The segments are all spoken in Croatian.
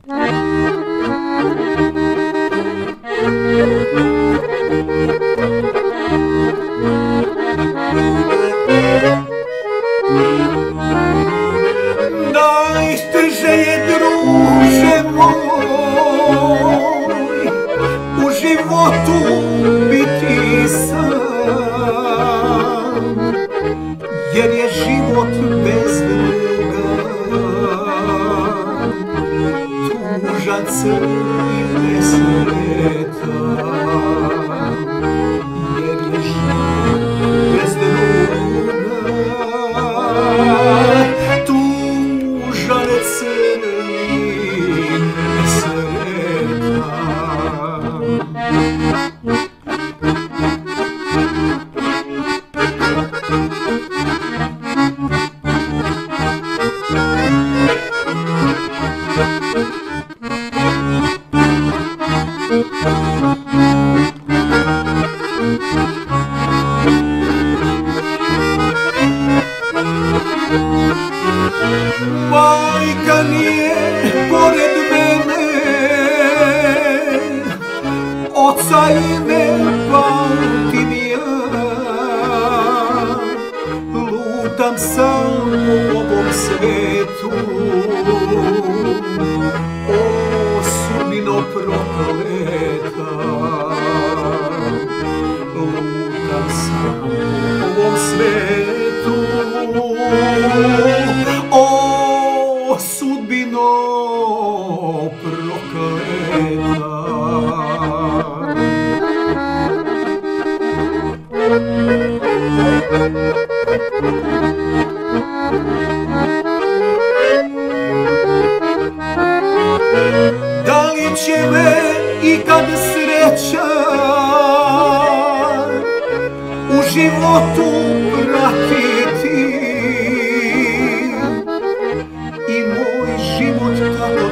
Najteže je, druže moj, u životu biti sam, jer je život bez druga tužan, crn i nesretan, jer je život bez druga tužan, crn i nesretan. Majka nije pored mene, oca i ne pamtim ja, lutam sam u ovom svetu, o sudbino prokleta. Lutam sam u ovom svetu, o sudbino prokleta. Da li će me ikad sreća u životu pratiti i moj život tako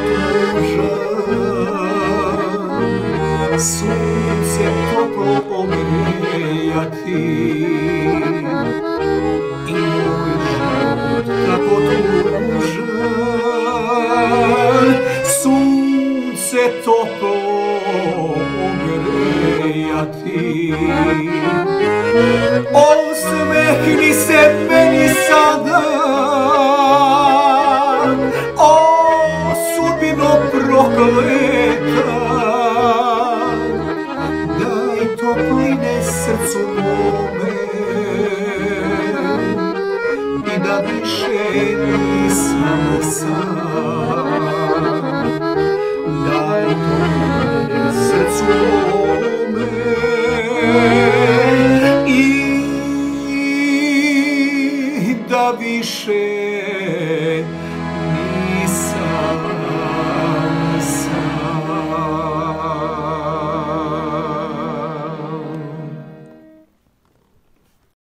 tužan, sunce toplo ogrejati i moj život tako tužan, sunce toplo ogrejati. Osmehni se meni sada, o sudbino prokleta, daj topline srcu mome i da više nisam sam. Daj topline srcu mome i da više nisam